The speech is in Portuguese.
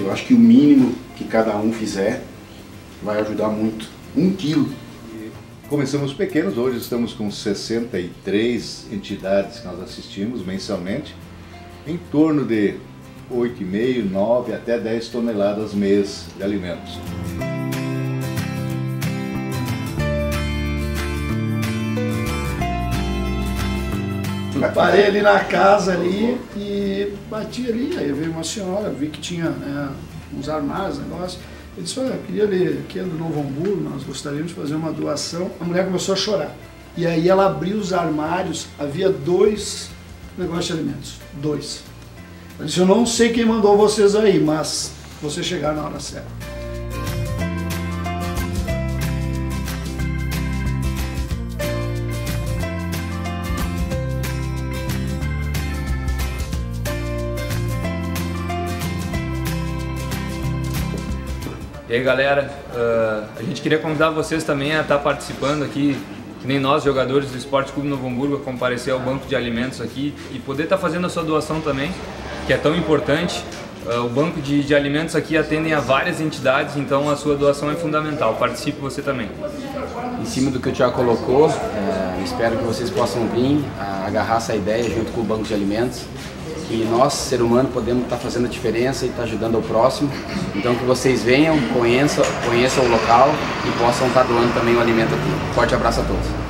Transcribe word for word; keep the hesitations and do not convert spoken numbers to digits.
Eu acho que o mínimo que cada um fizer vai ajudar muito. Um quilo. Começamos pequenos, hoje estamos com sessenta e três entidades que nós assistimos mensalmente, em torno de oito vírgula cinco, nove até dez toneladas mês de alimentos. Eu parei ali na casa ali e bati ali, aí veio uma senhora, vi que tinha é, uns armários, negócio. Ele disse, olha, eu queria ler aqui é do Novo Hamburgo, nós gostaríamos de fazer uma doação. A mulher começou a chorar. E aí ela abriu os armários, havia dois negócios de alimentos, dois. Ela disse, eu não sei quem mandou vocês aí, mas vocês chegaram na hora certa. E aí galera, uh, a gente queria convidar vocês também a estar participando aqui, que nem nós, jogadores do Esporte Clube Novo Hamburgo, a comparecer ao banco de alimentos aqui e poder estar fazendo a sua doação também, que é tão importante. Uh, o banco de, de alimentos aqui atendem a várias entidades, então a sua doação é fundamental. Participe você também. Em cima do que o Thiago colocou, é, espero que vocês possam vir a agarrar essa ideia junto com o banco de alimentos. E nós, ser humano, podemos estar fazendo a diferença e estar ajudando o próximo. Então que vocês venham, conheçam, conheçam o local e possam estar doando também o alimento aqui. Forte abraço a todos.